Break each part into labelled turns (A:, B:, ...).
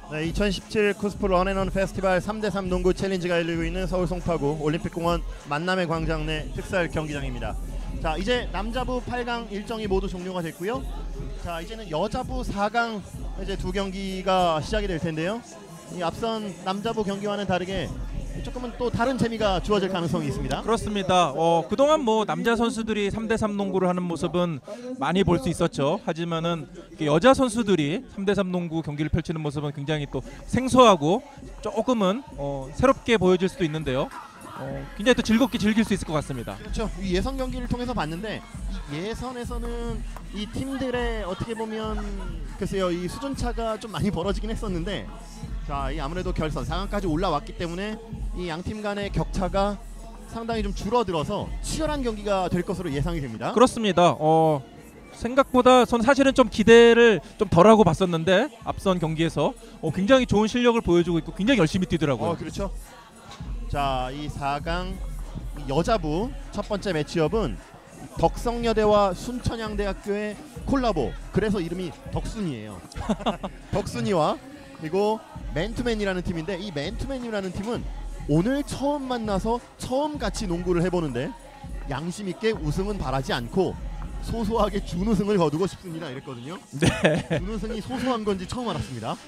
A: 네, 2017 쿠스프 런앤런 페스티벌 3대3 농구 챌린지가 열리고 있는 서울 송파구 올림픽공원 만남의 광장 내 특설 경기장입니다. 자, 이제 남자부 8강 일정이 모두 종료가 됐고요. 자, 이제는 여자부 4강 이제 두 경기가 시작이 될 텐데요. 이 앞선 남자부 경기와는 다르게 조금은 또 다른 재미가 주어질 가능성이 있습니다.
B: 그렇습니다. 그동안 뭐 남자 선수들이 3대3 농구를 하는 모습은 많이 볼 수 있었죠. 하지만은 여자 선수들이 3대3 농구 경기를 펼치는 모습은 굉장히 또 생소하고 조금은 새롭게 보여질 수도 있는데요. 굉장히 또 즐겁게 즐길 수 있을 것 같습니다.
A: 그렇죠. 이 예선 경기를 통해서 봤는데 이 예선에서는 이 팀들의 어떻게 보면 글쎄요, 이 수준 차가 좀 많이 벌어지긴 했었는데, 자, 이 아무래도 결선 4강까지 올라왔기 때문에 이 양 팀 간의 격차가 상당히 좀 줄어들어서 치열한 경기가 될 것으로 예상이 됩니다.
B: 그렇습니다. 생각보다 전 사실은 좀 기대를 좀 덜하고 봤었는데 앞선 경기에서 굉장히 좋은 실력을 보여주고 있고 굉장히 열심히 뛰더라고요.
A: 그렇죠. 자, 이 4강 여자부 첫 번째 매치업은 덕성여대와 순천향대학교의 콜라보, 그래서 이름이 덕순이에요. 덕순이와 그리고 맨투맨이라는 팀인데, 이 맨투맨이라는 팀은 오늘 처음 만나서 처음 같이 농구를 해보는데 양심 있게 우승은 바라지 않고 소소하게 준우승을 거두고 싶습니다 이랬거든요.
B: 네.
A: 준우승이 소소한 건지 처음 알았습니다.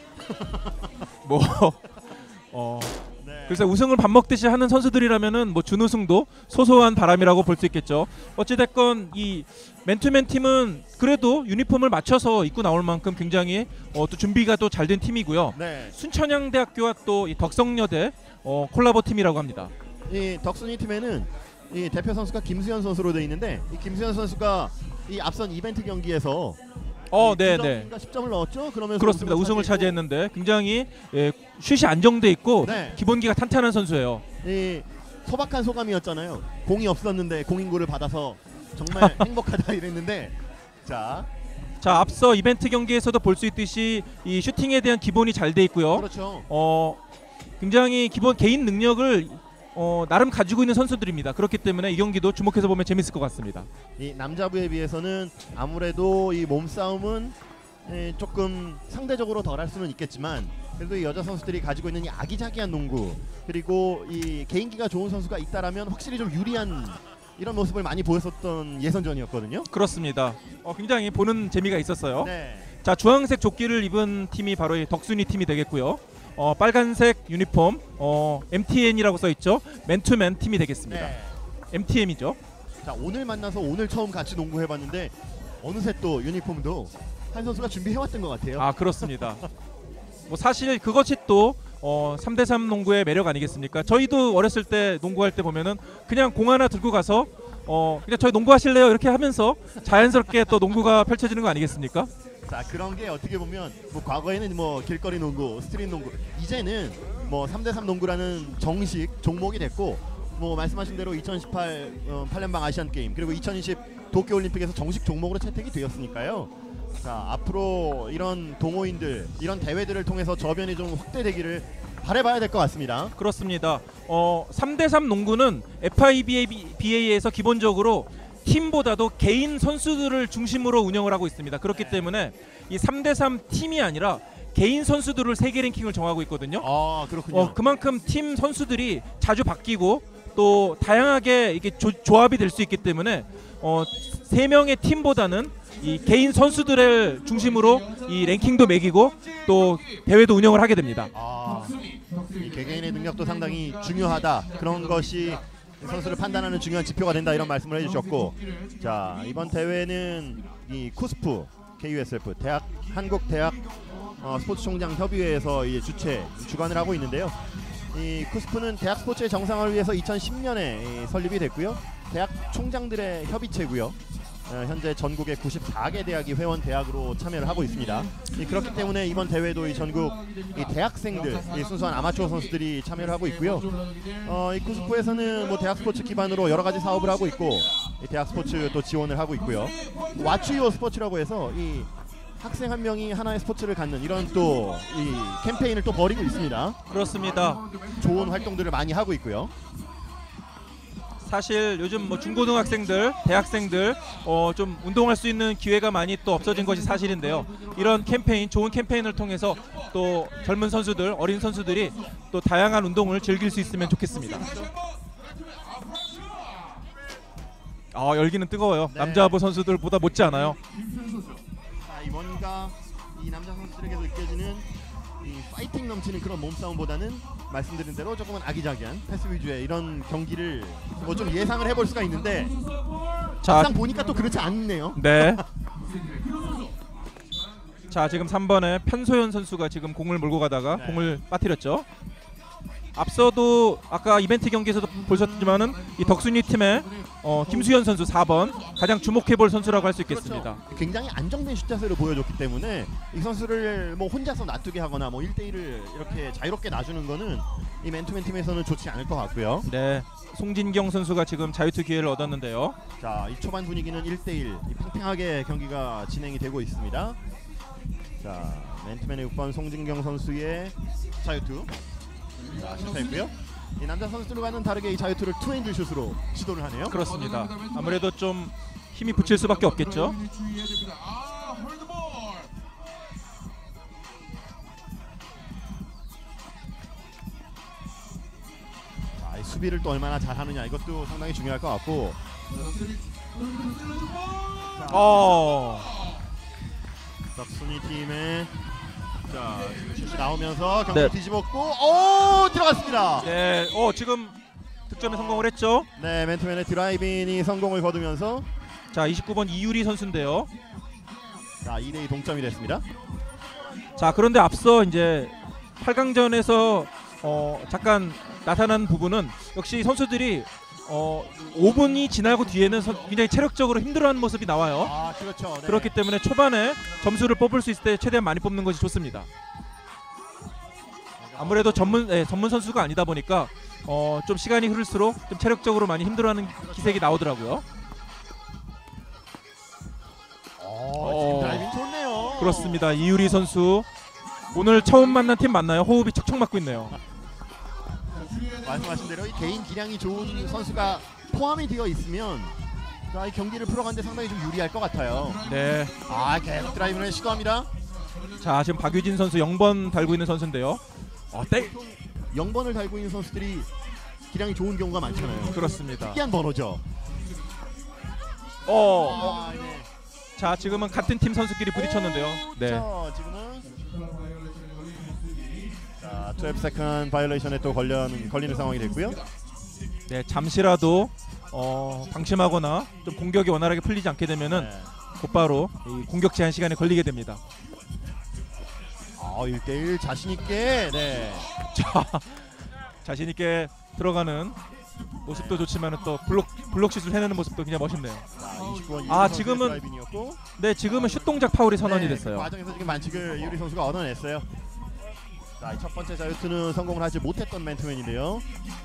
A: 네.
B: 그래서 우승을 밥 먹듯이 하는 선수들이라면은 뭐 준우승도 소소한 바람이라고 볼 수 있겠죠. 어찌됐건 이 맨투맨 팀은 그래도 유니폼을 맞춰서 입고 나올 만큼 굉장히 또 준비가 또 잘 된 팀이고요.
A: 네.
B: 순천향대학교와 또 이 덕성여대 콜라보 팀이라고 합니다.
A: 이 덕순이 팀에는 이 대표 선수가 김수현 선수로 되어 있는데, 이 김수현 선수가 이 앞선 이벤트 경기에서
B: 네네.
A: 10점을 넣었죠. 그러면서
B: 그렇습니다. 우승을 차지했는데 굉장히 슛이 안정돼 있고
A: 네.
B: 기본기가 탄탄한 선수예요.
A: 이 소박한 소감이었잖아요. 공이 없었는데 공인구를 받아서 정말 행복하다 이랬는데, 자,
B: 앞서 이벤트 경기에서도 볼 수 있듯이 이 슈팅에 대한 기본이 잘 돼 있고요.
A: 그렇죠.
B: 굉장히 기본 개인 능력을 나름 가지고 있는 선수들입니다. 그렇기 때문에 이 경기도 주목해서 보면 재밌을 것 같습니다.
A: 이 남자부에 비해서는 아무래도 이 몸싸움은 조금 상대적으로 덜할 수는 있겠지만, 그래도 이 여자 선수들이 가지고 있는 이 아기자기한 농구, 그리고 이 개인기가 좋은 선수가 있다라면 확실히 좀 유리한 이런 모습을 많이 보였었던 예선전이었거든요.
B: 그렇습니다. 굉장히 보는 재미가 있었어요.
A: 네.
B: 자, 주황색 조끼를 입은 팀이 바로 이 덕순이 팀이 되겠고요. 빨간색 유니폼 MTN이라고 써 있죠. 맨투맨 팀이 되겠습니다.
A: 네.
B: MTM이죠.
A: 자, 오늘 만나서 오늘 처음 같이 농구해봤는데 어느새 또 유니폼도 한 선수가 준비해왔던 것 같아요.
B: 그렇습니다. 뭐 사실 그것이 또 3대3 농구의 매력 아니겠습니까? 저희도 어렸을 때 농구할 때 보면은 그냥 공 하나 들고 가서 그냥 저희 농구하실래요? 이렇게 하면서 자연스럽게 또 농구가 펼쳐지는 거 아니겠습니까?
A: 자, 그런 게 어떻게 보면 뭐 과거에는 뭐 길거리 농구, 스트릿 농구, 이제는 뭐 3대3 농구라는 정식 종목이 됐고, 뭐 말씀하신 대로 2018 팔렘방 아시안 게임, 그리고 2020 도쿄 올림픽에서 정식 종목으로 채택이 되었으니까요. 자, 앞으로 이런 동호인들, 이런 대회들을 통해서 저변이 좀 확대되기를 바라봐야 될 것 같습니다.
B: 그렇습니다. 3대3 농구는 FIBA에서 기본적으로 팀보다도 개인 선수들을 중심으로 운영을 하고 있습니다. 그렇기 때문에 이 3대3 팀이 아니라 개인 선수들을 세계 랭킹을 정하고 있거든요.
A: 그렇군요.
B: 그만큼 팀 선수들이 자주 바뀌고 또 다양하게 이게 조합이 될 수 있기 때문에 3명의 팀보다는 이 개인 선수들을 중심으로 이 랭킹도 매기고 또 대회도 운영을 하게 됩니다.
A: 이 개개인의 능력도 상당히 중요하다. 그런 것이 선수를 판단하는 중요한 지표가 된다, 이런 말씀을 해주셨고, 자, 이번 대회는 이 쿠스프 KUSF 한국대학 스포츠총장 협의회에서 주관을 하고 있는데요. 이 쿠스프는 대학 스포츠의 정상화를 위해서 2010년에 설립이 됐고요. 대학 총장들의 협의체고요. 현재 전국의 94개 대학이 회원 대학으로 참여를 하고 있습니다. 그렇기 때문에 이번 대회도 이 전국 이 대학생들, 이 순수한 아마추어 선수들이 참여를 하고 있고요. 이 쿠스프에서는 뭐 대학 스포츠 기반으로 여러 가지 사업을 하고 있고, 이 대학 스포츠 또 지원을 하고 있고요. 왓츠유어 스포츠라고 해서 이 학생 한 명이 하나의 스포츠를 갖는 이런 또 이 캠페인을 또 벌이고 있습니다.
B: 그렇습니다.
A: 좋은 활동들을 많이 하고 있고요.
B: 사실 요즘 뭐 중고등학생들, 대학생들 좀 운동할 수 있는 기회가 많이 또 없어진 것이 사실인데요. 이런 캠페인, 좋은 캠페인을 통해서 또 젊은 선수들, 어린 선수들이 또 다양한 운동을 즐길 수 있으면 좋겠습니다. 열기는 뜨거워요.
A: 네.
B: 남자부 선수들보다 못지 않아요.
A: 자, 뭔가 이 남자 선수들에게서 느껴지는 이 파이팅 넘치는 그런 몸싸움보다는 말씀드린 대로 조금은 아기자기한 패스 위주의 이런 경기를 뭐 좀 예상을 해볼 수가 있는데
B: 자,
A: 막상 보니까 또 그렇지 않네요.
B: 네. 자, 지금 3번에 편소연 선수가 지금 공을 몰고 가다가
A: 네.
B: 공을 빠뜨렸죠. 앞서도 아까 이벤트 경기에서도 보셨지만은 이 덕순이 팀의 김수현 선수 4번 가장 주목해볼 선수라고 할 수 있겠습니다.
A: 그렇죠. 굉장히 안정된 슛 자세를 보여줬기 때문에 이 선수를 뭐 혼자서 놔두게 하거나 뭐 1대1을 이렇게 자유롭게 놔주는 거는 이 맨투맨 팀에서는 좋지 않을 것 같고요.
B: 네, 송진경 선수가 지금 자유투 기회를 얻었는데요.
A: 자, 이 초반 분위기는 1대1 팽팽하게 경기가 진행이 되고 있습니다. 자, 맨투맨의 6번 송진경 선수의 자유투. 자, 실패했고요. 이 남자 선수들과는 다르게 이 자유투를 투핸드 슛으로 시도를 하네요.
B: 그렇습니다. 아무래도 좀 힘이 붙일 수밖에 없겠죠.
A: 자, 이 수비를 또 얼마나 잘하느냐 이것도 상당히 중요할 것 같고. 덕순이 팀의 자, 슛이 나오면서 경기
B: 네.
A: 뒤집었고 오 들어갔습니다.
B: 네, 지금 득점에 성공을 했죠.
A: 네, 맨투맨의 드라이빙이 성공을 거두면서
B: 자, 29번 이유리 선수인데요.
A: 자, 2대2 동점이 됐습니다.
B: 자, 그런데 앞서 이제 8강전에서 잠깐 나타난 부분은 역시 선수들이 5분이 지나고 뒤에는 굉장히 체력적으로 힘들어하는 모습이 나와요.
A: 아, 그렇죠. 네.
B: 그렇기 때문에 초반에 점수를 뽑을 수 있을 때 최대한 많이 뽑는 것이 좋습니다. 아무래도 전문 선수가 아니다 보니까 좀 시간이 흐를수록 좀 체력적으로 많이 힘들어하는 기색이 나오더라고요.
A: 지금 드라이빙 좋네요.
B: 그렇습니다. 이유리 선수 오늘 처음 만난 팀 맞나요? 호흡이 척척 맞고 있네요.
A: 말씀하신 대로 이 개인 기량이 좋은 선수가 포함이 되어 있으면 자, 이 경기를 풀어가는데 상당히 좀 유리할 것 같아요.
B: 네.
A: 계속 드라이빙을 시도합니다.
B: 자, 지금 박유진 선수 0번 달고 있는 선수인데요. 땡.
A: 0번을 달고 있는 선수들이 기량이 좋은 경우가 많잖아요.
B: 그렇습니다.
A: 특이한 번호죠. 네.
B: 자, 지금은 같은 팀 선수끼리 부딪혔는데요. 네.
A: 자, 지금은 12세컨 바이올레이션에 또 걸리는 상황이 됐고요.
B: 네, 잠시라도 방심하거나 좀 공격이 원활하게 풀리지 않게 되면은
A: 네.
B: 곧바로 이 공격 제한 시간에 걸리게 됩니다.
A: 1대1 자신 있게. 네.
B: 자, 자신 있게 들어가는 모습도 좋지만은 또 블록 슛을 해내는 모습도 굉장히 멋있네요.
A: 자, 29번
B: 지금은
A: 드라이빙이었고.
B: 네, 지금은 슛 동작 파울이 선언이
A: 네,
B: 됐어요.
A: 그 과정에서 지금 만칙을 이유리 선수가 얻어냈어요. 자, 이 첫 번째 자유투는 성공을 하지 못했던 맨투맨인데요.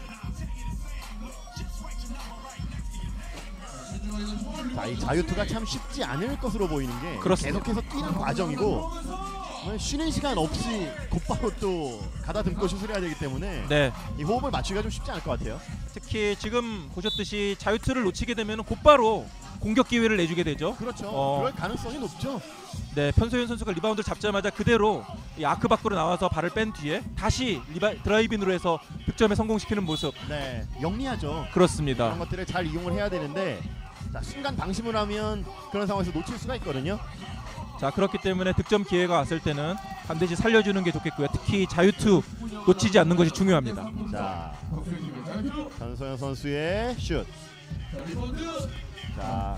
A: 자, 이 자유투가 참 쉽지 않을 것으로 보이는 게
B: 그렇습니다.
A: 계속해서 뛰는 과정이고 쉬는 시간 없이 곧바로 또 가다듬고 슛을 해야 되기 때문에
B: 네.
A: 이 호흡을 맞추기가 좀 쉽지 않을 것 같아요.
B: 특히 지금 보셨듯이 자유투를 놓치게 되면 곧바로 공격 기회를 내주게 되죠.
A: 그렇죠. 그럴 가능성이 높죠.
B: 네, 편소연 선수가 리바운드를 잡자마자 그대로 이 아크 밖으로 나와서 발을 뺀 뒤에 다시 드라이빙으로 해서 득점에 성공시키는 모습.
A: 네, 영리하죠.
B: 그렇습니다.
A: 그런 것들을 잘 이용을 해야 되는데 자, 순간 방심을 하면 그런 상황에서 놓칠 수가 있거든요.
B: 자, 그렇기 때문에 득점 기회가 왔을 때는 반드시 살려주는 게 좋겠고요. 특히 자유투 놓치지 않는 것이 중요합니다.
A: 자, 전소연 선수의 슛. 자,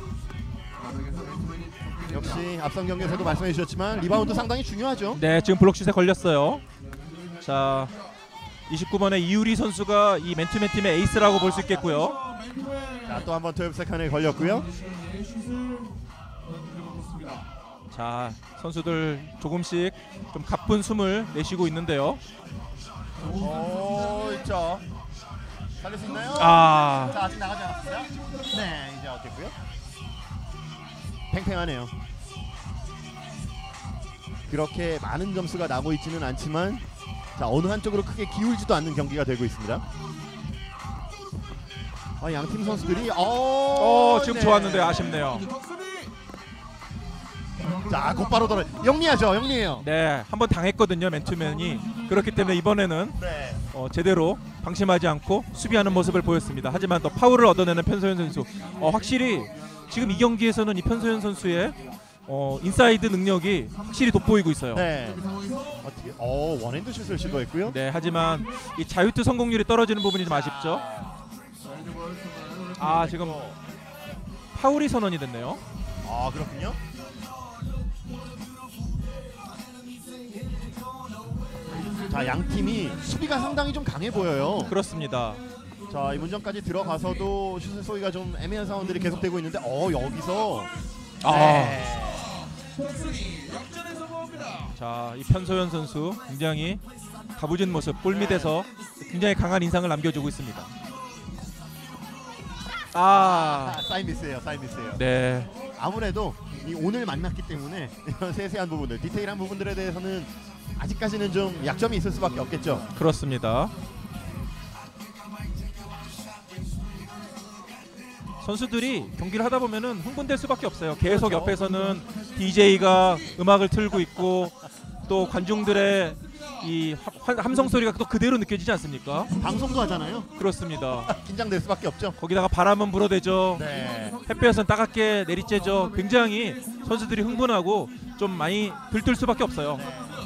A: 역시 앞선 경기에서도 말씀해 주셨지만 리바운드 상당히 중요하죠.
B: 네, 지금 블록슛에 걸렸어요. 자, 29번의 이유리 선수가 이 맨투맨 팀의 에이스라고 볼 수 있겠고요.
A: 자, 또 한번 12세컨에 걸렸고요.
B: 자, 선수들 조금씩 좀 가쁜 숨을 내쉬고 있는데요.
A: 있죠. 살릴 수 있나요?
B: 아,
A: 자, 아직 나가지 않았어요? 네, 이제 어땠고요? 팽팽하네요. 그렇게 많은 점수가 나고 있지는 않지만 자, 어느 한쪽으로 크게 기울지도 않는 경기가 되고 있습니다. 양팀 선수들이
B: 지금
A: 네.
B: 좋았는데 아쉽네요.
A: 자, 곧바로 돌아. 영리하죠, 영리해요.
B: 네, 한번 당했거든요, 맨투맨이. 그렇기 때문에 이번에는
A: 네.
B: 제대로 방심하지 않고 수비하는 모습을 보였습니다. 하지만 또 파울을 얻어내는 편소연 선수. 확실히 지금 이 경기에서는 이 편소연 선수의 인사이드 능력이 확실히 돋보이고 있어요.
A: 네. 어떻게? 원핸드 슛을 시도했고요.
B: 네, 하지만 이 자유투 성공률이 떨어지는 부분이 좀 아쉽죠. 지금 파울이 선언이 됐네요.
A: 그렇군요. 자, 양 팀이 수비가 상당히 좀 강해 보여요.
B: 그렇습니다.
A: 자, 이 문전까지 들어가서도 슛 쏘기가 좀 애매한 상황들이 계속되고 있는데 여기서 네.
B: 자, 이 편소연 선수 굉장히 다부진 모습, 골밑에서 굉장히 강한 인상을 남겨주고 있습니다.
A: 사인 미스예요, 사인 미스예요.
B: 네,
A: 아무래도 오늘 만났기 때문에 이런 세세한 부분들, 디테일한 부분들에 대해서는 아직까지는 좀 약점이 있을 수밖에 없겠죠.
B: 그렇습니다. 선수들이 경기를 하다 보면은 흥분될 수밖에 없어요. 계속
A: 그렇죠.
B: 옆에서는 DJ가 음악을 틀고 있고 또 관중들의 이 함성 소리가 또 그대로 느껴지지 않습니까?
A: 방송도 하잖아요.
B: 그렇습니다.
A: 긴장될 수밖에 없죠.
B: 거기다가 바람은 불어대죠.
A: 네.
B: 햇볕은 따갑게 내리쬐죠. 굉장히 선수들이 흥분하고 좀 많이 들뜰 수밖에 없어요.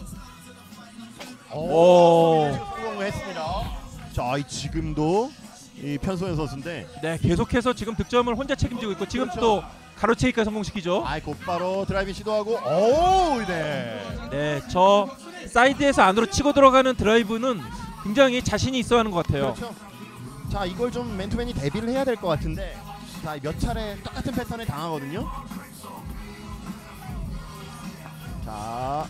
A: 성공했습니다. 자, 지금도 이 편소연 선수인데,
B: 네, 계속해서 지금 득점을 혼자 책임지고 있고 지금
A: 그렇죠.
B: 또 가로채기까지 성공시키죠.
A: 곧바로 드라이빙 시도하고, 네.
B: 네, 저 사이드에서 안으로 치고 들어가는 드라이브는 굉장히 자신이 있어야 하는 것 같아요.
A: 그렇죠. 자, 이걸 좀 맨투맨이 대비를 해야 될 것 같은데, 자, 몇 차례 똑같은 패턴에 당하거든요. 자,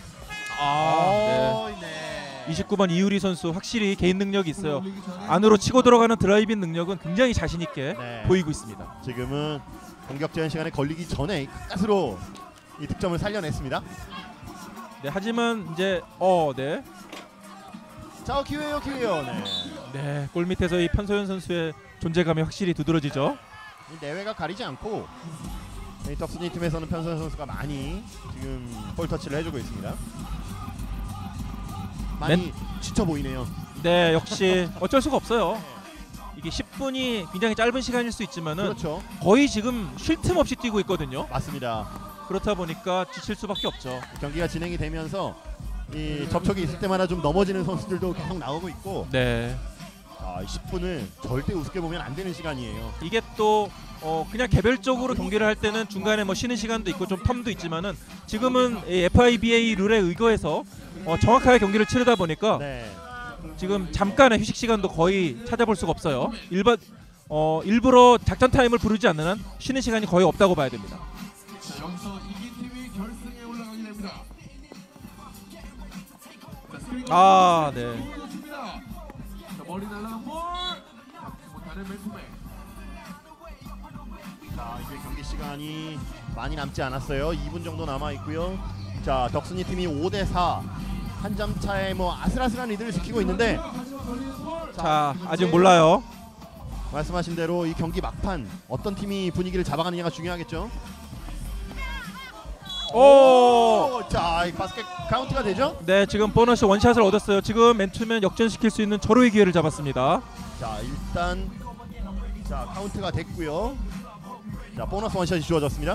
B: 네. 29번 이유리 선수 확실히 개인 능력이 있어요. 안으로 치고 들어가는 드라이빙 능력은 굉장히 자신 있게
A: 네.
B: 보이고 있습니다.
A: 지금은 공격 제한 시간에 걸리기 전에 가스로 이 득점을 살려냈습니다.
B: 네, 하지만 이제 네.
A: 자, 기회요. 네.
B: 네, 골 밑에서 이 편소연 선수의 존재감이 확실히 두드러지죠.
A: 이 내외가 가리지 않고 이 덕순이 팀에서는 편소연 선수가 많이 지금 볼 터치를 해주고 있습니다. 많이 지쳐 보이네요.
B: 네, 역시 어쩔 수가 없어요. 이게 10분이 굉장히 짧은 시간일 수 있지만은
A: 그렇죠.
B: 거의 지금 쉴 틈 없이 뛰고 있거든요.
A: 맞습니다.
B: 그렇다 보니까 지칠 수밖에 없죠.
A: 경기가 진행이 되면서 이 접촉이 있을 때마다 좀 넘어지는 선수들도 계속 나오고 있고,
B: 네,
A: 10분은 절대 우습게 보면 안 되는 시간이에요.
B: 이게 또 그냥 개별적으로 경기를 할 때는 중간에 뭐 쉬는 시간도 있고 좀 텀도 있지만은 지금은 이 FIBA 룰에 의거해서 정확하게 경기를 치르다 보니까
A: 네.
B: 지금 잠깐의 휴식 시간도 거의 찾아볼 수가 없어요. 일부러 작전 타임을 부르지 않는 한 쉬는 시간이 거의 없다고 봐야 됩니다.
C: 자, 여기서 이긴 팀이 결승에 올라가게 됩니다.
B: 네.
C: 자, 머리 날라간 볼. 못하는 맨투맨.
A: 자, 이제 경기 시간이 많이 남지 않았어요. 2분 정도 남아 있고요. 자, 덕순이 팀이 5대4 한 점 차에 아슬아슬한 리드를 지키고 있는데,
B: 자, 아직 몰라요.
A: 말씀하신 대로 이 경기 막판 어떤 팀이 분위기를 잡아가느냐가 중요하겠죠. 자, 이 바스켓 카운트가 되죠?
B: 네, 지금 보너스 원샷을 얻었어요. 지금 맨투맨 역전시킬 수 있는 절호의 기회를 잡았습니다.
A: 자, 일단 카운트가 됐고요. 자, 보너스 원샷이 주어졌습니다.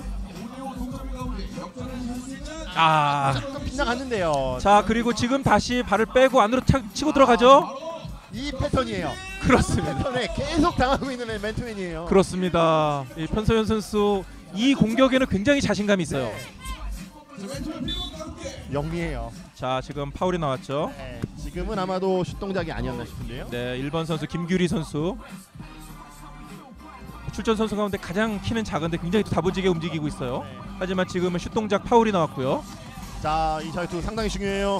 A: 조금 빗나갔는데요.
B: 자, 그리고 지금 다시 발을 빼고 안으로 치고 들어가죠.
A: 이 패턴이에요.
B: 그렇습니다.
A: 패턴에 계속 당하고 있는 맨투맨이에요.
B: 그렇습니다. 이 편소연 선수 이 공격에는 굉장히 자신감이 있어요.
A: 영리해요.
B: 자, 지금 파울이 나왔죠.
A: 네, 지금은 아마도 슛 동작이 아니었나 싶은데요.
B: 네, 1번 선수 김규리 선수. 출전 선수 가운데 가장 키는 작은데 굉장히 또 다부지게 움직이고 있어요.
A: 네.
B: 하지만 지금은 슛 동작 파울이 나왔고요.
A: 자, 이 자유투 상당히 중요해요.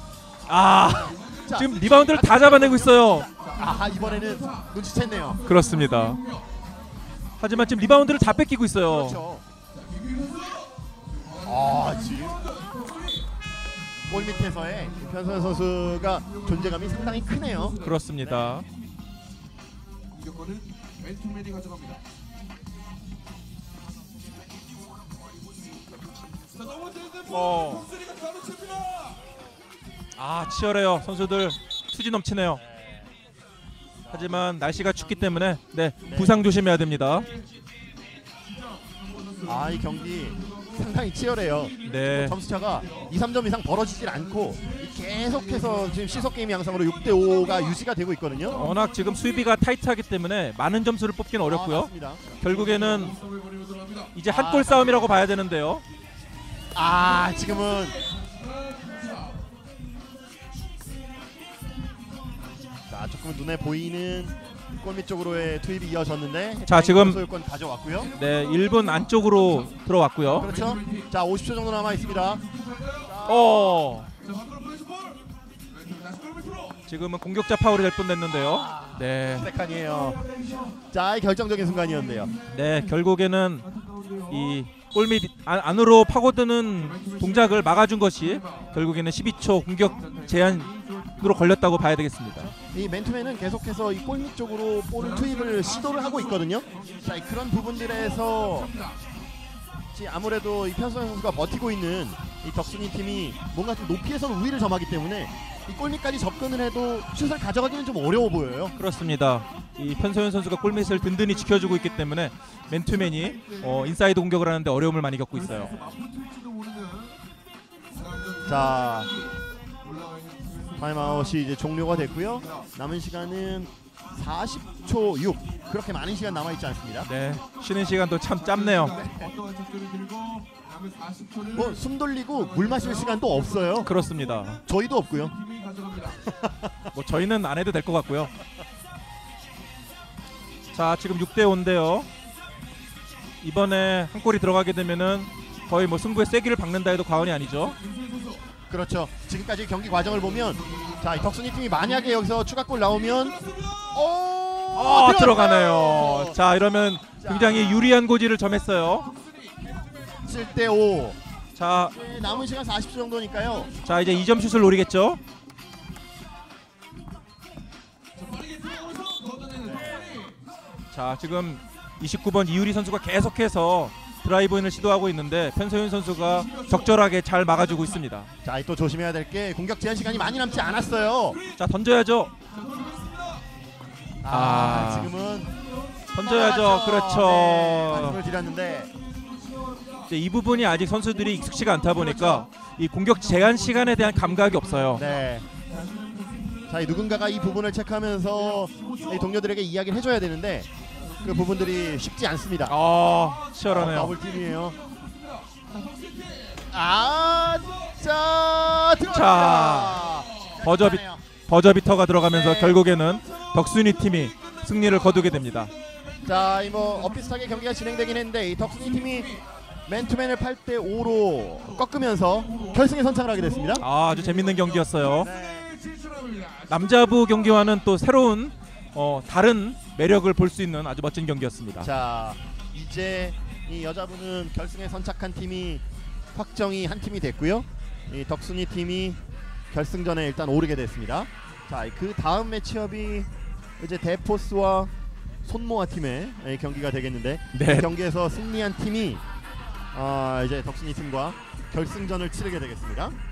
A: 자,
B: 지금 리바운드를 다 잡아내고 있어요.
A: 이번에는 눈치챘네요.
B: 그렇습니다. 하지만 지금 리바운드를 다 뺏기고 있어요.
A: 그렇죠. 지금 골 밑에서의 편소연 선수가 존재감이 상당히 크네요.
B: 그렇습니다.
C: 공격권은 맨투맨이 가져갑니다. 자, 넘어지는 독수리가 바로 칩니다.
B: 아, 치열해요. 선수들 투지 넘치네요. 하지만 날씨가 춥기 때문에 부상 조심해야 됩니다.
A: 아, 이 경기 상당히 치열해요.
B: 네.
A: 점수차가 2, 3점 이상 벌어지질 않고 계속해서 지금 시속 게임 양상으로 6대5가 유지가 되고 있거든요.
B: 워낙 지금 수비가 타이트하기 때문에 많은 점수를 뽑기는 어렵고요.
A: 맞습니다.
B: 결국에는 이제 한 골 싸움이라고 봐야 되는데요.
A: 아, 지금은 자, 조금 눈에 보이는 골밑 쪽으로의 투입이 이어졌는데
B: 자, 지금
A: 소유권 가져왔고요.
B: 네, 1분 안쪽으로 들어왔고요.
A: 그렇죠. 자, 50초 정도 남아 있습니다.
B: 지금은 공격자 파울이 될 뻔했는데요. 네,
A: 세칸이에요. 자, 이 결정적인 순간이었네요.
B: 네, 결국에는 이 골밑 안으로 파고드는 동작을 막아준 것이 결국에는 12초 공격 제한으로 걸렸다고 봐야 되겠습니다.
A: 이 맨투맨은 계속해서 이 골밑 쪽으로 볼 투입을 시도를 하고 있거든요. 자, 그런 부분들에서 아무래도 이 편수현 선수가 버티고 있는 이 덕순이 팀이 뭔가 좀 높이에서 우위를 점하기 때문에 이 골밑까지 접근을 해도 슛을 가져가기는 좀 어려워 보여요.
B: 그렇습니다. 이 편소연 선수가 골밑을 든든히 지켜주고 있기 때문에 맨투맨이 인사이드 공격을 하는데 어려움을 많이 겪고 있어요.
A: 자, 타임아웃이 이제 종료가 됐고요. 남은 시간은 40초 6. 그렇게 많은 시간 남아 있지 않습니다.
B: 네, 쉬는 시간도 참 짧네요.
A: 뭐 숨 돌리고 물 마실 시간도 없어요.
B: 그렇습니다.
A: 저희도 없고요.
B: 뭐 저희는 안 해도 될 것 같고요. 자, 지금 6대5인데요. 이번에 한 골이 들어가게 되면은 거의 뭐 승부의 세기를 박는다 해도 과언이 아니죠.
A: 그렇죠. 지금까지 경기 과정을 보면 자, 이 덕순이 팀이 만약에 여기서 추가골 나오면
B: 들어가네요. 자, 이러면 굉장히 유리한 고지를 점했어요.
A: 7대5.
B: 자,
A: 남은 시간 40초 정도니까요.
B: 자, 이제 2점 슛을 노리겠죠. 자, 지금 29번 이유리 선수가 계속해서 드라이브인을 시도하고 있는데 편소윤 선수가 적절하게 잘 막아주고 있습니다.
A: 자, 또 조심해야 될 게 공격 제한 시간이 많이 남지 않았어요.
B: 자, 던져야죠.
A: 지금은
B: 던져야죠. 그렇죠.
A: 네, 말씀을 드렸는데
B: 이제 이 부분이 아직 선수들이 익숙치가 않다 보니까 이 공격 제한 시간에 대한 감각이 없어요.
A: 네. 자, 이 누군가가 이 부분을 체크하면서 이 동료들에게 이야기를 해줘야 되는데 그 부분들이 쉽지 않습니다.
B: 치열하네요.
A: 더블팀이에요. 자,
B: 자, 버저비터가 들어가면서 결국에는 덕순이 팀이 승리를 거두게 됩니다.
A: 자, 이 뭐 엇비슷하게 경기가 진행되긴 했는데 이 덕순이 팀이 맨투맨을 8대5로 꺾으면서 결승에 선착을 하게 됐습니다.
B: 아주 재밌는 경기였어요.
A: 네.
B: 남자부 경기와는 또 새로운 다른 매력을 볼 수 있는 아주 멋진 경기였습니다.
A: 자, 이제 이 여자부는 결승에 선착한 팀이 확정이 한 팀이 됐고요. 이 덕순이 팀이 결승전에 일단 오르게 됐습니다. 자, 그 다음 매치업이 이제 대포스와 손모아 팀의 경기가 되겠는데
B: 네.
A: 이 경기에서 승리한 팀이 이제 덕순이 팀과 결승전을 치르게 되겠습니다.